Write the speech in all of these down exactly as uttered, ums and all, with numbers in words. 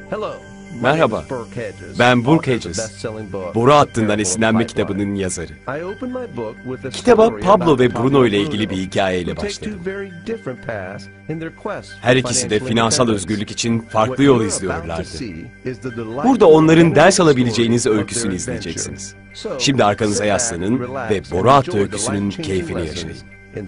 Merhaba, ben Burke Hedges, Boru Hattı'ndan Esinlenme kitabının yazarı. Kitaba Pablo ve Bruno ile ilgili bir hikayeyle başladım. Her ikisi de finansal özgürlük için farklı yol izliyorlardı. Burada onların ders alabileceğiniz öyküsünü izleyeceksiniz. Şimdi arkanıza yaslanın ve Boru Hattı öyküsünün keyfini yaşayın.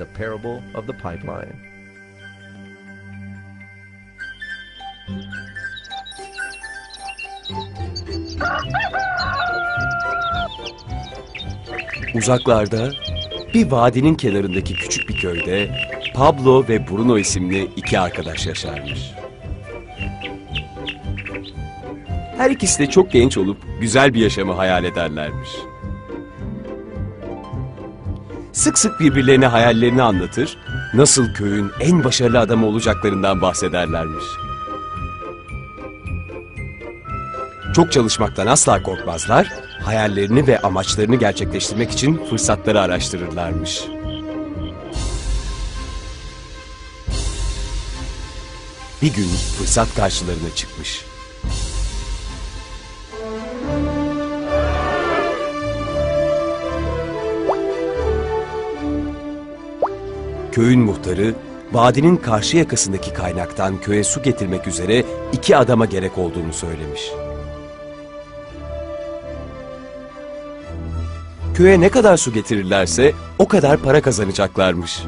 Uzaklarda, bir vadinin kenarındaki küçük bir köyde Pablo ve Bruno isimli iki arkadaş yaşarmış. Her ikisi de çok genç olup güzel bir yaşamı hayal ederlermiş. Sık sık birbirlerine hayallerini anlatır, nasıl köyün en başarılı adamı olacaklarından bahsederlermiş. Çok çalışmaktan asla korkmazlar, hayallerini ve amaçlarını gerçekleştirmek için fırsatları araştırırlarmış. Bir gün fırsat karşılarına çıkmış. Köyün muhtarı, vadinin karşı yakasındaki kaynaktan köye su getirmek üzere iki adama gerek olduğunu söylemiş. Köye ne kadar su getirirlerse o kadar para kazanacaklarmış.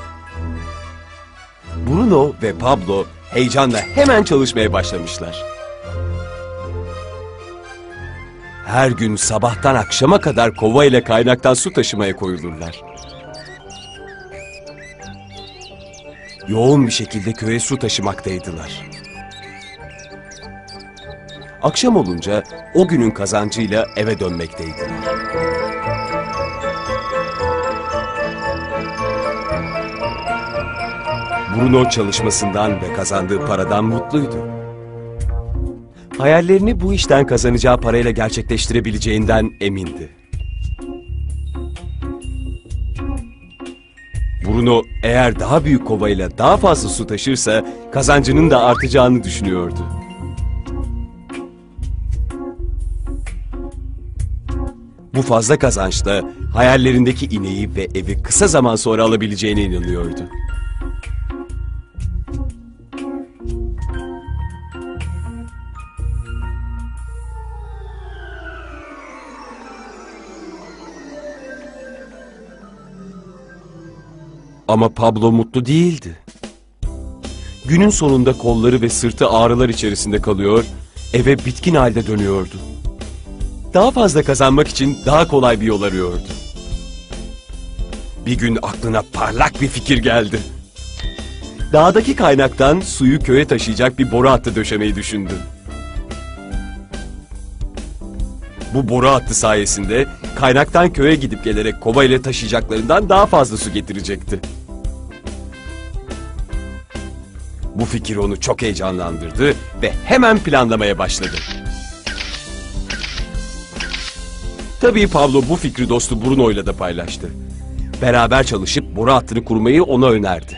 Bruno ve Pablo heyecanla hemen çalışmaya başlamışlar. Her gün sabahtan akşama kadar kova ile kaynaktan su taşımaya koyulurlar. Yoğun bir şekilde köye su taşımaktaydılar. Akşam olunca o günün kazancıyla eve dönmekteydiler. Bruno çalışmasından ve kazandığı paradan mutluydu. Hayallerini bu işten kazanacağı parayla gerçekleştirebileceğinden emindi. Bruno eğer daha büyük kovayla daha fazla su taşırsa kazancının da artacağını düşünüyordu. Bu fazla kazançla hayallerindeki ineği ve evi kısa zaman sonra alabileceğine inanıyordu. Ama Pablo mutlu değildi. Günün sonunda kolları ve sırtı ağrılar içerisinde kalıyor, eve bitkin halde dönüyordu. Daha fazla kazanmak için daha kolay bir yol arıyordu. Bir gün aklına parlak bir fikir geldi. Dağdaki kaynaktan suyu köye taşıyacak bir boru hattı döşemeyi düşündü. Bu boru hattı sayesinde kaynaktan köye gidip gelerek kova ile taşıyacaklarından daha fazla su getirecekti. Bu fikir onu çok heyecanlandırdı ve hemen planlamaya başladı. Tabii Pablo bu fikri dostu Bruno ile de paylaştı. Beraber çalışıp boru hattını kurmayı ona önerdi.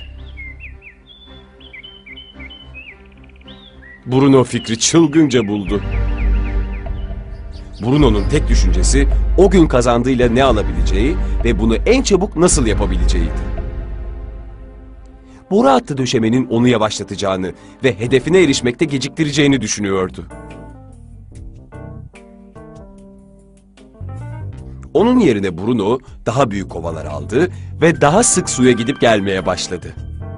Bruno fikri çılgınca buldu. Bruno'nun tek düşüncesi o gün kazandığıyla ne alabileceği ve bunu en çabuk nasıl yapabileceğiydi. Boru hattı döşemenin onu yavaşlatacağını ve hedefine erişmekte geciktireceğini düşünüyordu. Onun yerine Bruno daha büyük kovalar aldı ve daha sık suya gidip gelmeye başladı.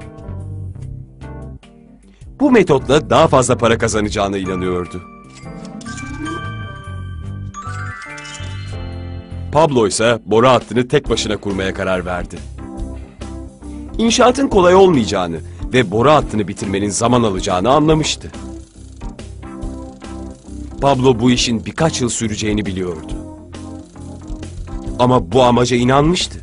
Bu metotla daha fazla para kazanacağına inanıyordu. Pablo ise boru hattını tek başına kurmaya karar verdi. İnşaatın kolay olmayacağını ve boru hattını bitirmenin zaman alacağını anlamıştı. Pablo bu işin birkaç yıl süreceğini biliyordu. Ama bu amaca inanmıştı.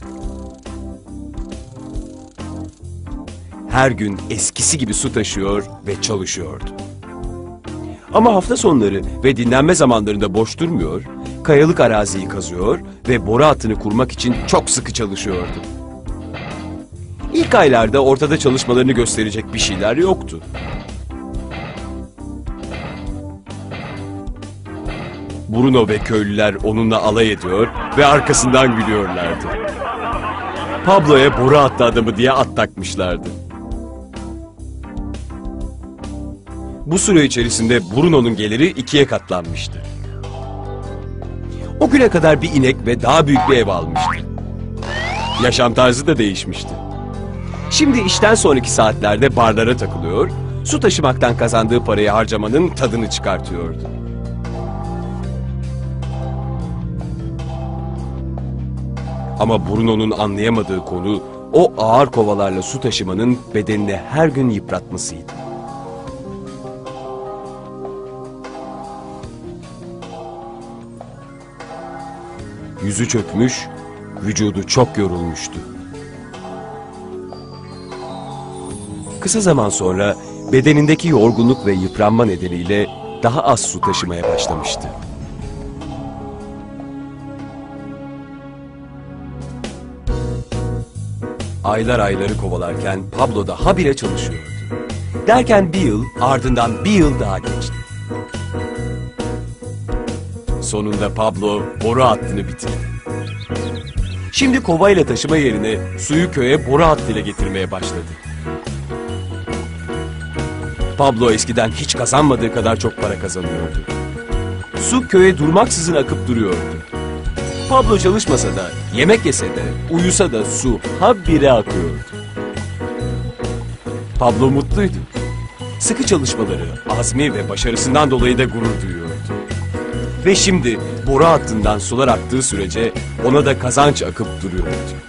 Her gün eskisi gibi su taşıyor ve çalışıyordu. Ama hafta sonları ve dinlenme zamanlarında boş durmuyor, kayalık araziyi kazıyor ve boru hattını kurmak için çok sıkı çalışıyordu. İlk aylarda ortada çalışmalarını gösterecek bir şeyler yoktu. Bruno ve köylüler onunla alay ediyor ve arkasından gülüyorlardı. Pablo'ya boru attı adamı diye at takmışlardı. Bu süre içerisinde Bruno'nun geliri ikiye katlanmıştı. O güne kadar bir inek ve daha büyük bir ev almıştı. Yaşam tarzı da değişmişti. Şimdi işten sonraki saatlerde barlara takılıyor, su taşımaktan kazandığı parayı harcamanın tadını çıkartıyordu. Ama Bruno'nun anlayamadığı konu o ağır kovalarla su taşımanın bedenini her gün yıpratmasıydı. Yüzü çökmüş, vücudu çok yorulmuştu. Kısa zaman sonra bedenindeki yorgunluk ve yıpranma nedeniyle daha az su taşımaya başlamıştı. Aylar ayları kovalarken Pablo da habire çalışıyordu. Derken bir yıl, ardından bir yıl daha geçti. Sonunda Pablo boru hattını bitirdi. Şimdi kovayla taşıma yerine suyu köye boru hattıyla getirmeye başladı. Pablo eskiden hiç kazanmadığı kadar çok para kazanıyordu. Su köye durmaksızın akıp duruyordu. Pablo çalışmasa da, yemek yese de, uyusa da su habire akıyordu. Pablo mutluydu. Sıkı çalışmaları, azmi ve başarısından dolayı da gurur duyuyordu. Ve şimdi boru hattından sular aktığı sürece ona da kazanç akıp duruyordu.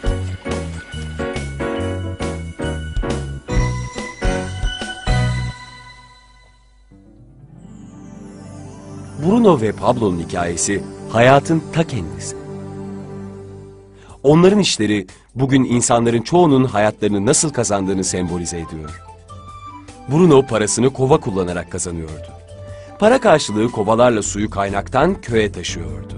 Bruno ve Pablo'nun hikayesi hayatın ta kendisi. Onların işleri bugün insanların çoğunun hayatlarını nasıl kazandığını sembolize ediyor. Bruno parasını kova kullanarak kazanıyordu. Para karşılığı kovalarla suyu kaynaktan köye taşıyordu.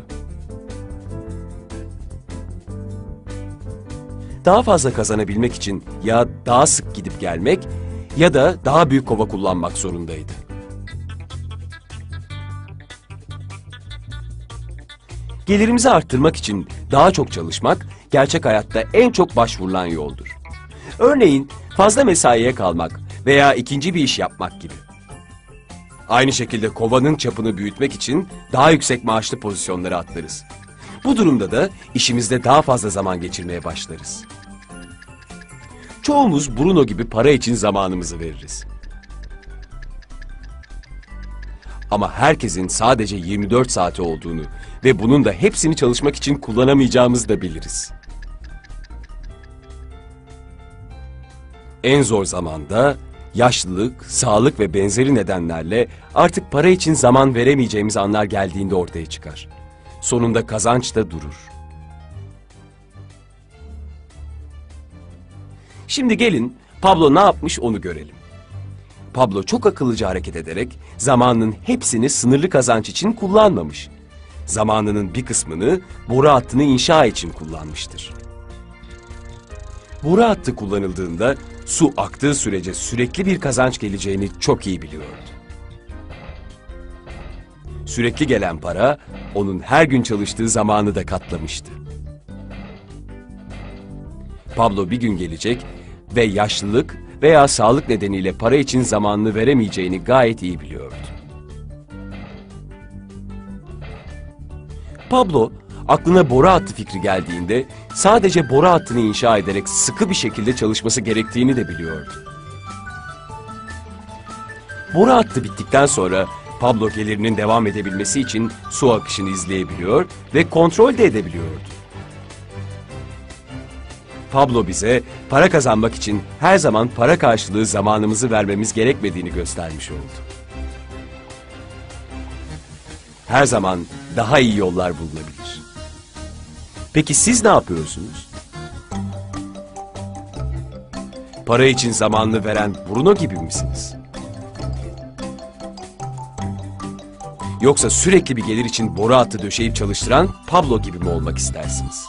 Daha fazla kazanabilmek için ya daha sık gidip gelmek ya da daha büyük kova kullanmak zorundaydı. Gelirimizi arttırmak için daha çok çalışmak gerçek hayatta en çok başvurulan yoldur. Örneğin fazla mesaiye kalmak veya ikinci bir iş yapmak gibi. Aynı şekilde kovanın çapını büyütmek için daha yüksek maaşlı pozisyonlara atlarız. Bu durumda da işimizde daha fazla zaman geçirmeye başlarız. Çoğumuz Bruno gibi para için zamanımızı veririz. Ama herkesin sadece yirmi dört saati olduğunu ve bunun da hepsini çalışmak için kullanamayacağımızı da biliriz. En zor zamanda yaşlılık, sağlık ve benzeri nedenlerle artık para için zaman veremeyeceğimiz anlar geldiğinde ortaya çıkar. Sonunda kazanç da durur. Şimdi gelin Pablo ne yapmış onu görelim. Pablo çok akıllıca hareket ederek zamanının hepsini sınırlı kazanç için kullanmamış. Zamanının bir kısmını boru hattını inşa için kullanmıştır. Boru hattı kullanıldığında su aktığı sürece sürekli bir kazanç geleceğini çok iyi biliyordu. Sürekli gelen para onun her gün çalıştığı zamanı da katlamıştı. Pablo bir gün gelecek ve yaşlılık veya sağlık nedeniyle para için zamanını veremeyeceğini gayet iyi biliyordu. Pablo, aklına boru hattı fikri geldiğinde sadece boru hattını inşa ederek sıkı bir şekilde çalışması gerektiğini de biliyordu. Boru hattı bittikten sonra Pablo gelirinin devam edebilmesi için su akışını izleyebiliyor ve kontrol de edebiliyordu. Pablo bize para kazanmak için her zaman para karşılığı zamanımızı vermemiz gerekmediğini göstermiş oldu. Her zaman daha iyi yollar bulunabilir. Peki siz ne yapıyorsunuz? Para için zamanını veren Bruno gibi misiniz? Yoksa sürekli bir gelir için boru hattı döşeyip çalıştıran Pablo gibi mi olmak istersiniz?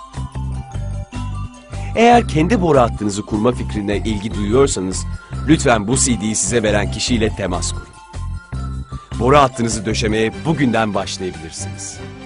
Eğer kendi boru hattınızı kurma fikrine ilgi duyuyorsanız, lütfen bu C D'yi size veren kişiyle temas kurun. boru hattınızı döşemeye bugünden başlayabilirsiniz.